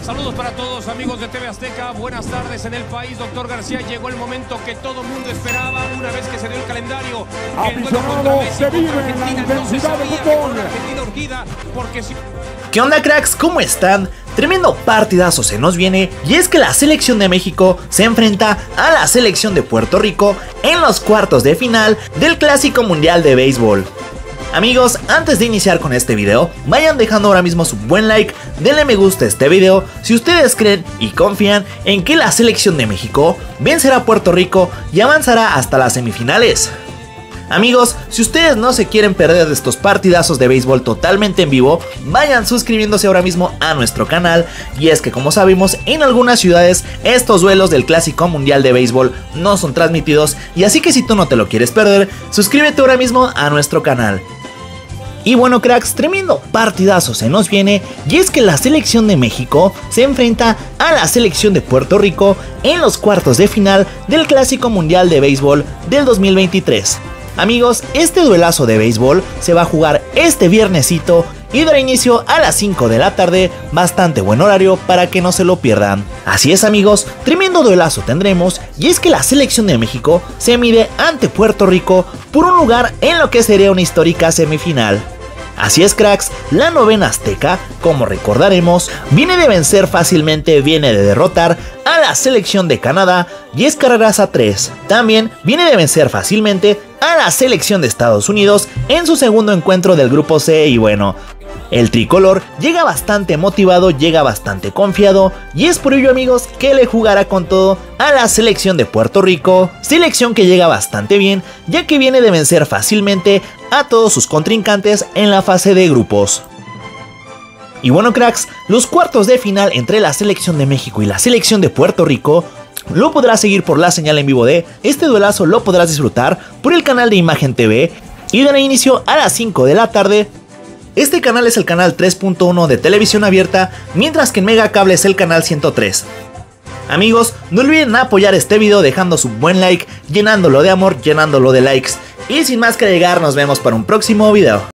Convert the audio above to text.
Saludos para todos, amigos de TV Azteca. Buenas tardes en el país. Doctor García, llegó el momento que todo el mundo esperaba una vez que se dio el calendario. Aficionado, se vive la intensidad del fútbol. ¿Qué onda, cracks? ¿Cómo están? Tremendo partidazo se nos viene, y es que la selección de México se enfrenta a la selección de Puerto Rico en los cuartos de final del Clásico Mundial de Béisbol. Amigos, antes de iniciar con este video, vayan dejando ahora mismo su buen like, denle me gusta a este video si ustedes creen y confían en que la selección de México vencerá a Puerto Rico y avanzará hasta las semifinales. Amigos, si ustedes no se quieren perder de estos partidazos de béisbol totalmente en vivo, vayan suscribiéndose ahora mismo a nuestro canal. Y es que, como sabemos, en algunas ciudades estos duelos del Clásico Mundial de Béisbol no son transmitidos, y así que si tú no te lo quieres perder, suscríbete ahora mismo a nuestro canal. Y bueno, cracks, tremendo partidazo se nos viene, y es que la selección de México se enfrenta a la selección de Puerto Rico en los cuartos de final del Clásico Mundial de Béisbol del 2023. Amigos, este duelazo de béisbol se va a jugar este viernesito y dará inicio a las 5 de la tarde, bastante buen horario para que no se lo pierdan. Así es, amigos, tremendo duelazo tendremos, y es que la selección de México se mide ante Puerto Rico por un lugar en lo que sería una histórica semifinal. Así es, cracks, la novena azteca, como recordaremos, viene de vencer fácilmente, viene de derrotar a la selección de Canadá 10 carreras a 3. También viene de vencer fácilmente a la selección de Estados Unidos en su segundo encuentro del grupo C, y bueno, el tricolor llega bastante motivado, llega bastante confiado, y es por ello, amigos, que le jugará con todo a la selección de Puerto Rico, selección que llega bastante bien, ya que viene de vencer fácilmente a todos sus contrincantes en la fase de grupos. Y bueno, cracks, los cuartos de final entre la selección de México y la selección de Puerto Rico lo podrás seguir por la señal en vivo de este duelazo, lo podrás disfrutar por el canal de Imagen TV, y dará inicio a las 5 de la tarde. Este canal es el canal 3.1 de televisión abierta, mientras que en Megacable es el canal 103. Amigos, no olviden apoyar este video dejando su buen like, llenándolo de amor, llenándolo de likes. Y sin más que agregar, nos vemos para un próximo video.